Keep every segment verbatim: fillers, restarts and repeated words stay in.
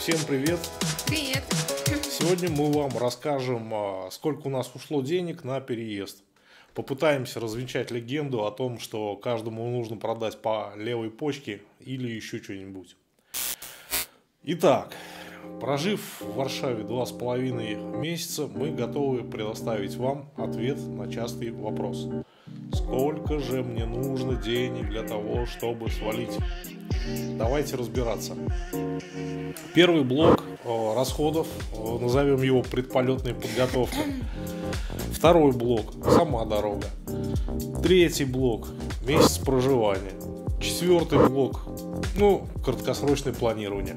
Всем привет! Привет! Сегодня мы вам расскажем, сколько у нас ушло денег на переезд. Попытаемся развенчать легенду о том, что каждому нужно продать по левой почке или еще что-нибудь. Итак, прожив в Варшаве два с половиной месяца, мы готовы предоставить вам ответ на частый вопрос. Сколько же мне нужно денег для того, чтобы свалить? Давайте разбираться. Первый блок э, расходов, э, назовем его предполетная подготовка. Второй блок – сама дорога. Третий блок – месяц проживания. Четвертый блок – ну, краткосрочное планирование.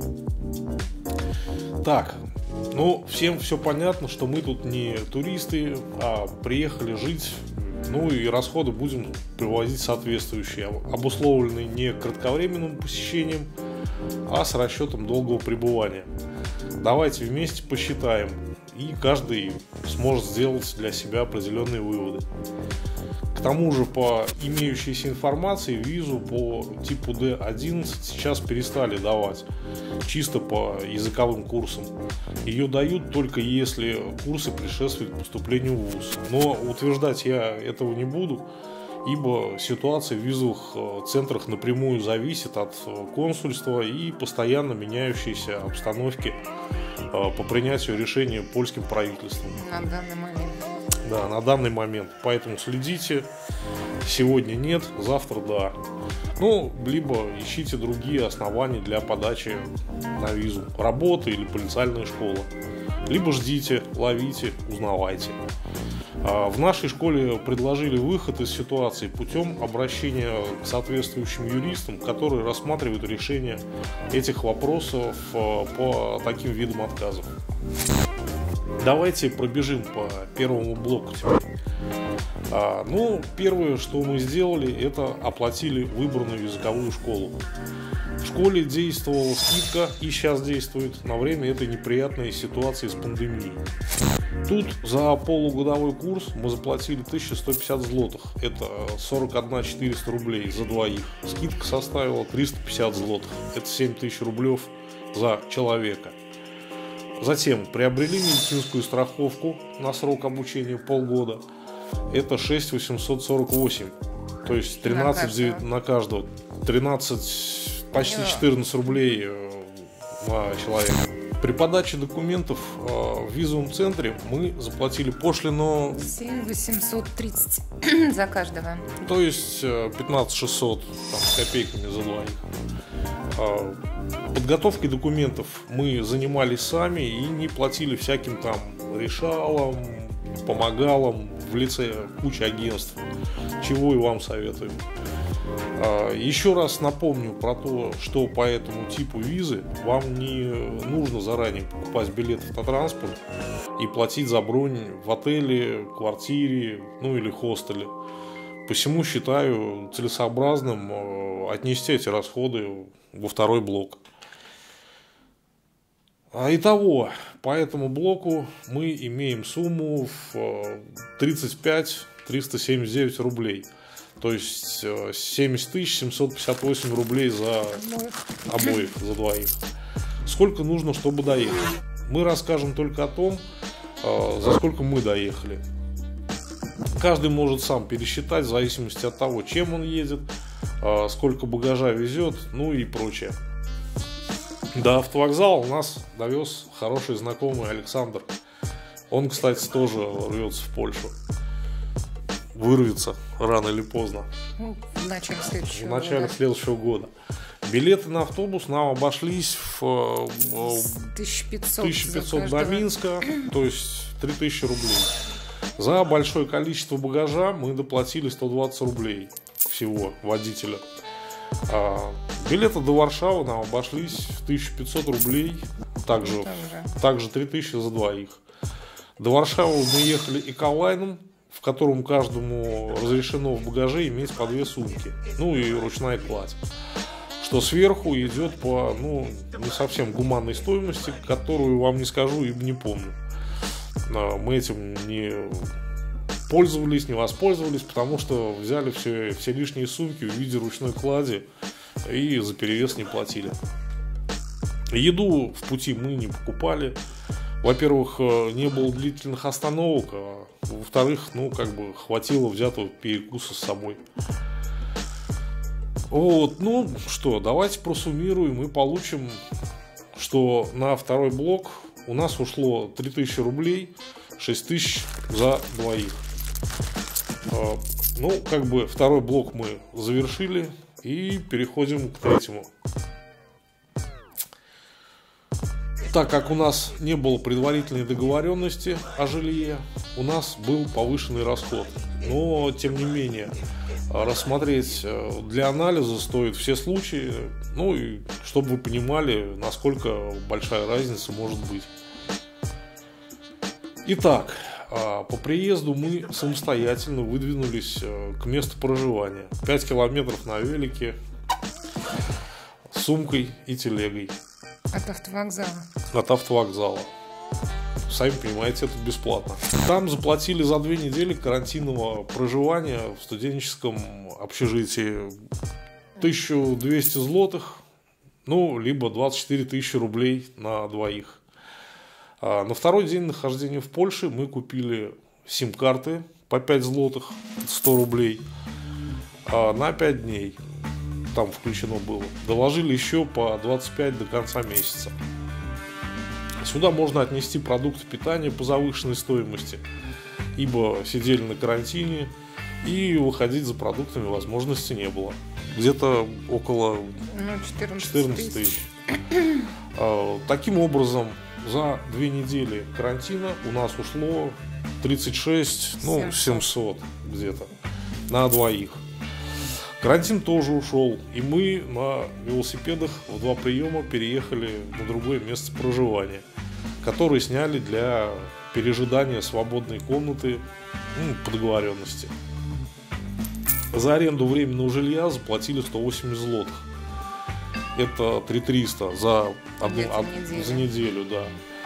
Так, ну, всем все понятно, что мы тут не туристы, а приехали жить. Ну и расходы будем привозить соответствующие, обусловленные не кратковременным посещением, а с расчетом долгого пребывания. Давайте вместе посчитаем, и каждый сможет сделать для себя определенные выводы. К тому же, по имеющейся информации, визу по типу дэ одиннадцать сейчас перестали давать, чисто по языковым курсам. Ее дают только если курсы предшествуют поступлению в вуз. Но утверждать я этого не буду, ибо ситуация в визовых центрах напрямую зависит от консульства и постоянно меняющейся обстановки по принятию решения польским правительством. На данный момент. Да, на данный момент. Поэтому следите. Сегодня нет, завтра да. Ну, либо ищите другие основания для подачи на визу. Работа или полициальная школа. Либо ждите, ловите, узнавайте. В нашей школе предложили выход из ситуации путем обращения к соответствующим юристам, которые рассматривают решение этих вопросов по таким видам отказов. Давайте пробежим по первому блоку теперь. А, ну, первое, что мы сделали, это оплатили выбранную языковую школу. В школе действовала скидка и сейчас действует на время этой неприятной ситуации с пандемией. Тут за полугодовой курс мы заплатили тысячу сто пятьдесят злотых. Это сорок одна тысяча четыреста рублей за двоих. Скидка составила триста пятьдесят злотых. Это семь тысяч рублей за человека. Затем приобрели медицинскую страховку на срок обучения полгода. Это шесть тысяч восемьсот сорок восемь. То есть тринадцать на каждого. тринадцать, почти четырнадцать рублей на человека. При подаче документов в визовом центре мы заплатили пошлину семь тысяч восемьсот тридцать за каждого. То есть пятнадцать тысяч шестьсот там, с копейками за двоих. Подготовкой документов мы занимались сами и не платили всяким там решалам, помогалам в лице кучи агентств, чего и вам советую. Еще раз напомню про то, что по этому типу визы вам не нужно заранее покупать билеты на транспорт и платить за бронь в отеле, квартире, ну или хостеле. Посему считаю целесообразным отнести эти расходы во второй блок. Итого, по этому блоку мы имеем сумму в тридцать пять тысяч триста семьдесят девять рублей. То есть семьдесят тысяч семьсот пятьдесят восемь рублей за обоих, за двоих. Сколько нужно, чтобы доехать? Мы расскажем только о том, за сколько мы доехали. Каждый может сам пересчитать в зависимости от того, чем он едет, сколько багажа везет, ну и прочее. До автовокзала нас довез хороший знакомый Александр. Он, кстати, тоже рвется в Польшу. Вырвется рано или поздно. Ну, в начале следующего, в начале года. следующего года. Билеты на автобус нам обошлись в тысяча пятьсот, тысяча пятьсот до Минска, то есть три тысячи рублей. За большое количество багажа мы доплатили сто двадцать рублей всего водителя. А билеты до Варшавы нам обошлись в тысячу пятьсот рублей, также, также три тысячи за двоих. До Варшавы мы ехали эколайном, в котором каждому разрешено в багаже иметь по две сумки, ну и ручная кладь, что сверху идет по ну, не совсем гуманной стоимости, которую вам не скажу, ибо не помню. Мы этим не пользовались, не воспользовались, потому что взяли все, все лишние сумки в виде ручной клади и за перевес не платили. Еду в пути мы не покупали. Во-первых, не было длительных остановок, а во-вторых, ну, как бы хватило взятого перекуса с собой. Вот, ну что, давайте просуммируем и получим, что на второй блок у нас ушло три тысячи рублей, шесть тысяч за двоих. Ну, как бы второй блок мы завершили и переходим к третьему. Так как у нас не было предварительной договоренности о жилье, у нас был повышенный расход. Но, тем не менее, рассмотреть для анализа стоит все случаи, ну и чтобы вы понимали, насколько большая разница может быть. Итак, по приезду мы самостоятельно выдвинулись к месту проживания. пять километров на велике, с сумкой и телегой. От автовокзала. От автовокзала. Сами понимаете, это бесплатно. Там заплатили за две недели карантинного проживания в студенческом общежитии тысячу двести злотых, ну, либо двадцать четыре тысячи рублей на двоих. А на второй день нахождения в Польше мы купили сим-карты по пять злотых, сто рублей, а на пять дней. Там включено было. Доложили еще по двадцать пять до конца месяца. Сюда можно отнести продукты питания по завышенной стоимости, ибо сидели на карантине и выходить за продуктами возможности не было. Где-то около ну, четырнадцать тысяч. Таким образом, за две недели карантина у нас ушло тридцать шесть, ну, семьсот где-то на двоих. Карантин тоже ушел, и мы на велосипедах в два приема переехали на другое место проживания, которое сняли для пережидания свободной комнаты, ну, по договоренности. За аренду временного жилья заплатили сто восемьдесят злотых. Это три тысячи триста за, одну, од, за неделю. Да.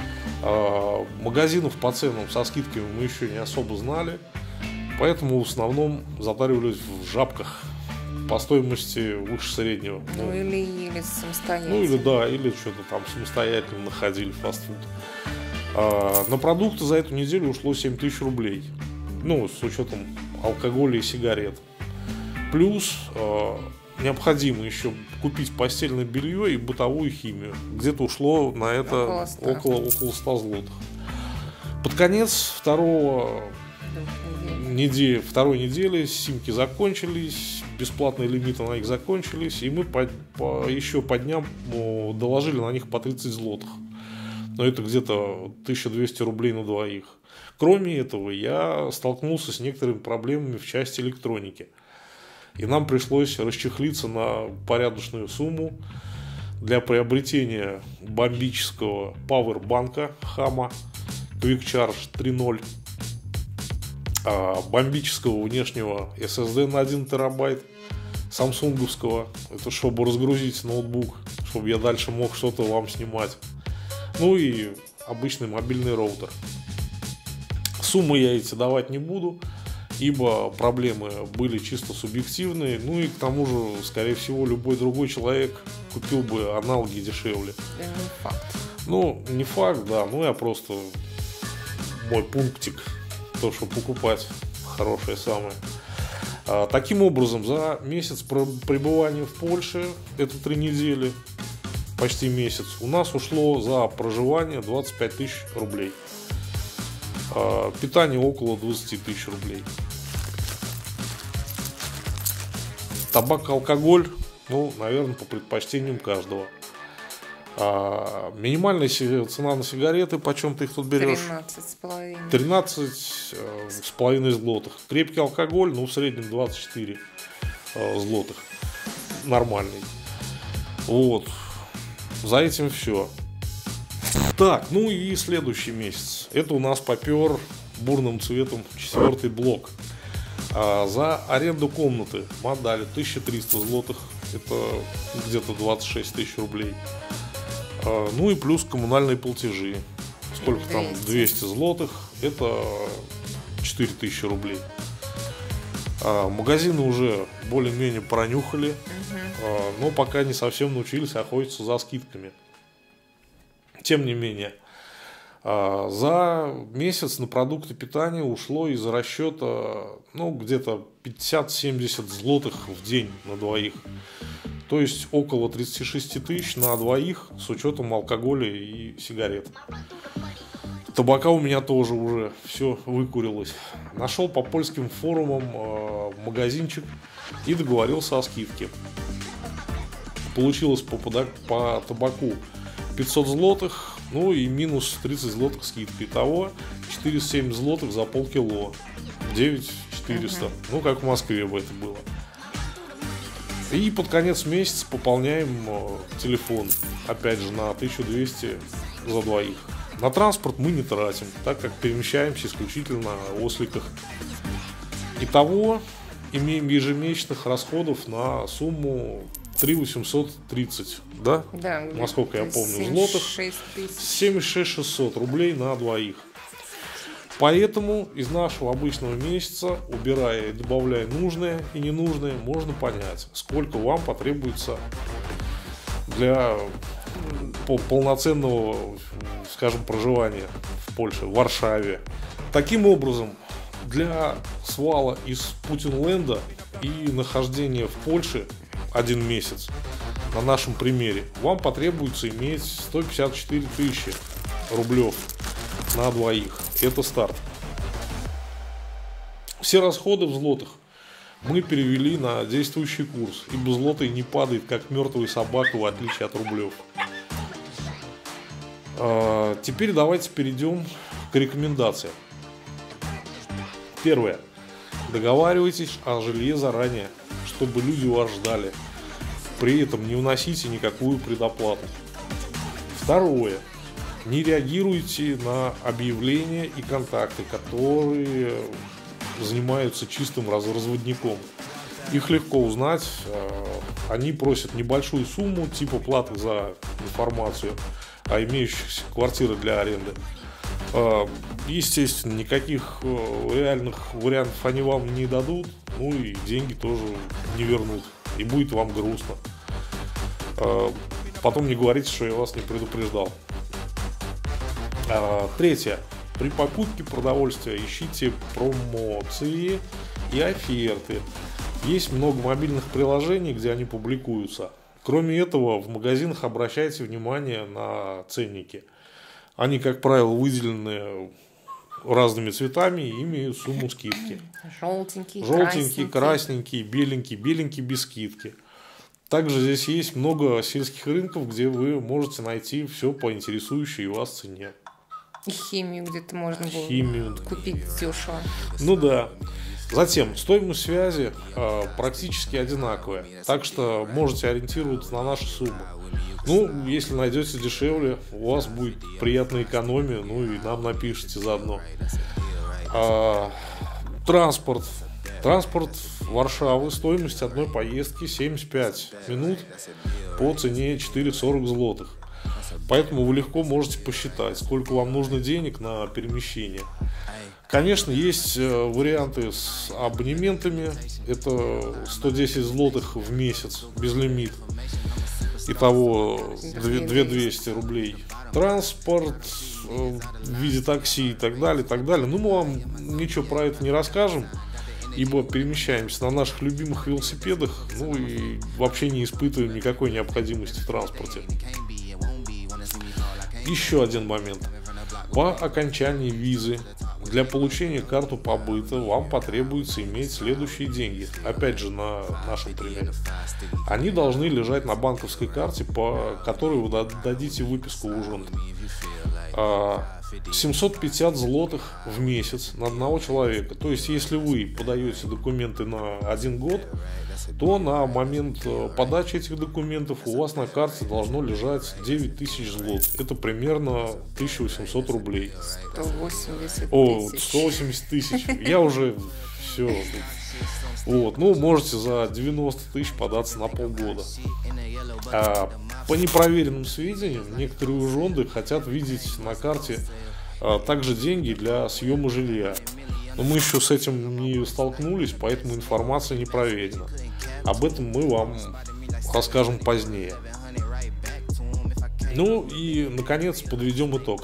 А, магазинов по ценам со скидками мы еще не особо знали, поэтому в основном затаривались в жабках по стоимости выше среднего. Ну, ну или ели самостоятельно. Ну или да, или что-то там самостоятельно находили фастфуд. А, на продукты за эту неделю ушло семь тысяч рублей. Ну, с учетом алкоголя и сигарет. Плюс а, необходимо еще купить постельное белье и бытовую химию. Где-то ушло на это около, около ста злотых. Под конец второго недели, второй недели симки закончились, бесплатные лимиты на них закончились, и мы по, по, еще по дням ну, доложили на них по тридцать злотых. Но это где-то тысяча двести рублей на двоих. Кроме этого, я столкнулся с некоторыми проблемами в части электроники. И нам пришлось расчехлиться на порядочную сумму для приобретения бомбического пауэрбанка Hama Quick Charge три ноль, бомбического внешнего эс эс ди на один терабайт, самсунговского, это чтобы разгрузить ноутбук, чтобы я дальше мог что-то вам снимать, ну и обычный мобильный роутер. Суммы я эти давать не буду, ибо проблемы были чисто субъективные, ну и к тому же, скорее всего, любой другой человек купил бы аналоги дешевле. Это не факт. Ну, не факт, да, ну я просто мой пунктик, то, что покупать хорошее самое. А, таким образом, за месяц пребывания в Польше, это три недели, почти месяц, у нас ушло за проживание двадцать пять тысяч рублей. А, питание около двадцать тысяч рублей. Табак, алкоголь, ну, наверное, по предпочтениям каждого. А, минимальная цена на сигареты, почем ты их тут берешь? тринадцать с половиной. тринадцать с половиной злотых. Крепкий алкоголь, ну, в среднем двадцать четыре злотых. Нормальный. Вот. За этим все. Так, ну и следующий месяц. Это у нас попер бурным цветом четвертый блок. А за аренду комнаты мы отдали тысячу триста злотых. Это где-то двадцать шесть тысяч рублей. А, ну и плюс коммунальные платежи. Сколько там? двести злотых. Это четыре тысячи рублей. А, магазины уже более-менее пронюхали. Угу. А, но пока не совсем научились охотиться за скидками. Тем не менее, за месяц на продукты питания ушло из расчета, ну, где-то пятьдесят-семьдесят злотых в день на двоих. То есть около тридцать шесть тысяч на двоих с учетом алкоголя и сигарет. Табака у меня тоже уже все выкурилось. Нашел по польским форумам э, магазинчик и договорился о скидке. Получилось по, по табаку пятьсот злотых, ну и минус тридцать злотых скидки. Итого четыреста семьдесят злотых за полкило. девять тысяч четыреста. Uh-huh. Ну, как в Москве бы это было. И под конец месяца пополняем э, телефон. Опять же на тысячу двести за двоих. На транспорт мы не тратим, так как перемещаемся исключительно на осликах. Итого имеем ежемесячных расходов на сумму три тысячи восемьсот тридцать, да? Да. Насколько я помню, злотых. семьдесят шесть тысяч шестьсот рублей на двоих. Поэтому из нашего обычного месяца, убирая и добавляя нужное и ненужное, можно понять, сколько вам потребуется для полноценного, скажем, проживания в Польше, в Варшаве. Таким образом, для свала из Путинленда и нахождения в Польше один месяц, на нашем примере, вам потребуется иметь сто пятьдесят четыре тысячи рублев на двоих. Это старт. Все расходы в злотых мы перевели на действующий курс, ибо злотый не падает, как мертвая собака, в отличие от рублев. А, теперь давайте перейдем к рекомендациям. Первое. Договаривайтесь о жилье заранее, чтобы люди вас ждали. При этом не вносите никакую предоплату. Второе. Не реагируйте на объявления и контакты, которые занимаются чистым разводником. Их легко узнать. Они просят небольшую сумму, типа платы за информацию о имеющихся квартирах для аренды. Естественно, никаких реальных вариантов они вам не дадут, ну и деньги тоже не вернут. И будет вам грустно. Потом не говорите, что я вас не предупреждал. Третье. При покупке продовольствия ищите промоции и оферты. Есть много мобильных приложений, где они публикуются. Кроме этого, в магазинах обращайте внимание на ценники. Они, как правило, выделены разными цветами и имеют сумму скидки. Желтенький, Желтенький, красненький, беленький, беленький без скидки. Также здесь есть много сельских рынков, где вы можете найти все по интересующей вас цене. И химию где-то можно было химию. купить дешево. Ну да. Затем, стоимость связи э, практически одинаковая, так что можете ориентироваться на наши суммы. Ну, если найдете дешевле, у вас будет приятная экономия, ну и нам напишите заодно. А, транспорт. Транспорт Варшавы, стоимость одной поездки семьдесят пять минут по цене четыре сорок злотых. Поэтому вы легко можете посчитать, сколько вам нужно денег на перемещение. Конечно, есть варианты с абонементами. Это сто десять злотых в месяц, безлимит. Итого две тысячи двести рублей. Транспорт в виде такси и так далее, и так далее. Ну, мы вам ничего про это не расскажем, ибо перемещаемся на наших любимых велосипедах, ну и вообще не испытываем никакой необходимости в транспорте. Еще один момент. По окончании визы для получения карты побыта вам потребуется иметь следующие деньги. Опять же, на нашем примере. Они должны лежать на банковской карте, по которой вы дадите выписку в ужин. семьсот пятьдесят злотых в месяц на одного человека. То есть, если вы подаете документы на один год, то на момент подачи этих документов у вас на карте должно лежать девять тысяч злот. Это примерно тысяча восемьсот рублей. сто восемьдесят О, тысяч. сто восемьдесят тысяч. Я уже все. Вот. Ну, можете за девяносто тысяч податься на полгода. А, по непроверенным сведениям, некоторые ужонды хотят видеть на карте а, также деньги для съема жилья. Но мы еще с этим не столкнулись, поэтому информация не проверена. Об этом мы вам расскажем позднее. Ну и, наконец, подведем итог.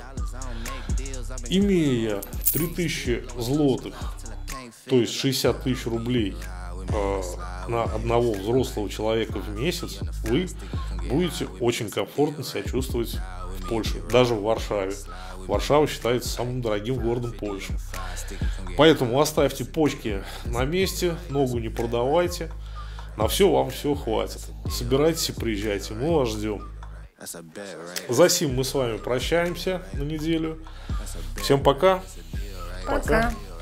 Имея три тысячи злотых, то есть шестьдесят тысяч рублей э, на одного взрослого человека в месяц, вы будете очень комфортно себя чувствовать в Польше, даже в Варшаве. Варшава считается самым дорогим городом Польши. Поэтому оставьте почки на месте, ногу не продавайте. На все вам все хватит. Собирайтесь и приезжайте, мы вас ждем. За сим мы с вами прощаемся на неделю. Всем пока. Пока.